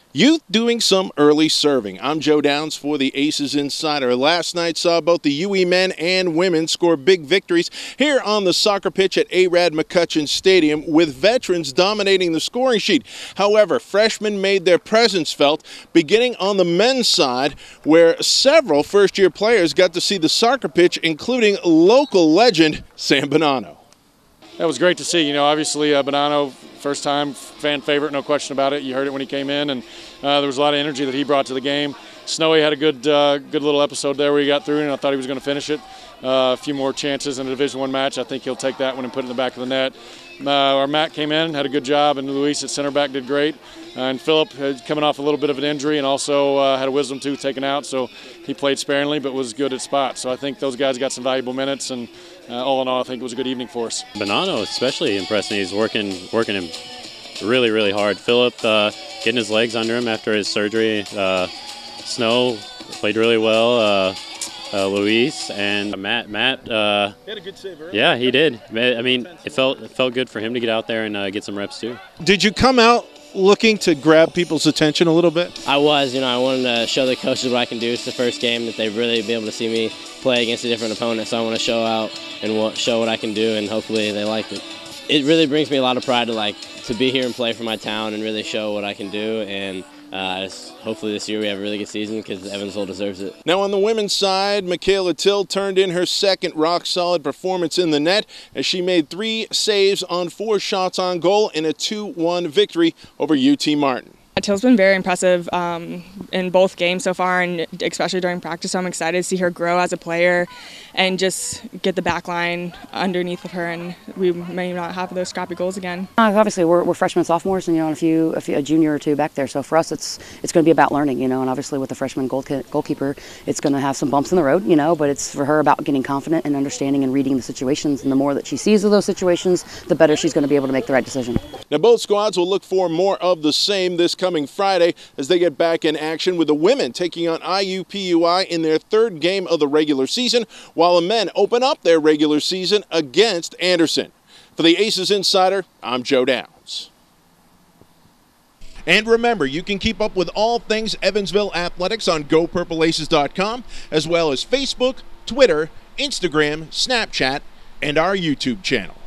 Youth doing some early serving. I'm Joe Downs for the Aces Insider. Last night saw both the UE men and women score big victories here on the soccer pitch at A-Rad McCutcheon Stadium, with veterans dominating the scoring sheet. However, freshmen made their presence felt, beginning on the men's side, where several first-year players got to see the soccer pitch, including local legend Sam Bonanno. That was great to see. You know, obviously Bonanno, first time fan favorite, no question about it. You heard it when he came in, and there was a lot of energy that he brought to the game. Snowy had a good little episode there where he got through, and I thought he was going to finish it. A few more chances in a Division I match. I think he'll take that one and put it in the back of the net. Our Matt came in, had a good job, and Luis at center back did great. And Philip coming off a little bit of an injury and also had a wisdom tooth taken out, so he played sparingly but was good at spots. So I think those guys got some valuable minutes, and all in all, I think it was a good evening for us. Bonanno especially impressed me. He's working him really hard. Philip getting his legs under him after his surgery. Snow played really well. Luis and Matt. He had a good save, right? Yeah, he did. I mean, it felt good for him to get out there and get some reps too. Did you come out looking to grab people's attention a little bit? I was, I wanted to show the coaches what I can do. It's the first game that they've really been able to see me play against a different opponent, so I want to show out and show what I can do, and hopefully they like it. It really brings me a lot of pride to be here and play for my town and really show what I can do, and hopefully this year we have a really good season because Evansville deserves it. Now on the women's side, Michaela Till turned in her second rock-solid performance in the net as she made 3 saves on 4 shots on goal in a 2-1 victory over UT Martin. Till's been very impressive in both games so far, and especially during practice. So I'm excited to see her grow as a player and just get the back line underneath of her, and we may not have those scrappy goals again. Obviously, we're freshmen, sophomores, and a junior or two back there. So for us, it's going to be about learning, and obviously with the freshman goalkeeper, it's going to have some bumps in the road, but it's for her about getting confident and understanding and reading the situations. And the more that she sees of those situations, the better she's going to be able to make the right decision. Now both squads will look for more of the same this coming Friday as they get back in action, with the women taking on IUPUI in their 3rd game of the regular season, while the men open up their regular season against Anderson. For the Aces Insider, I'm Joe Downs. And remember, you can keep up with all things Evansville athletics on GoPurpleAces.com, as well as Facebook, Twitter, Instagram, Snapchat, and our YouTube channel.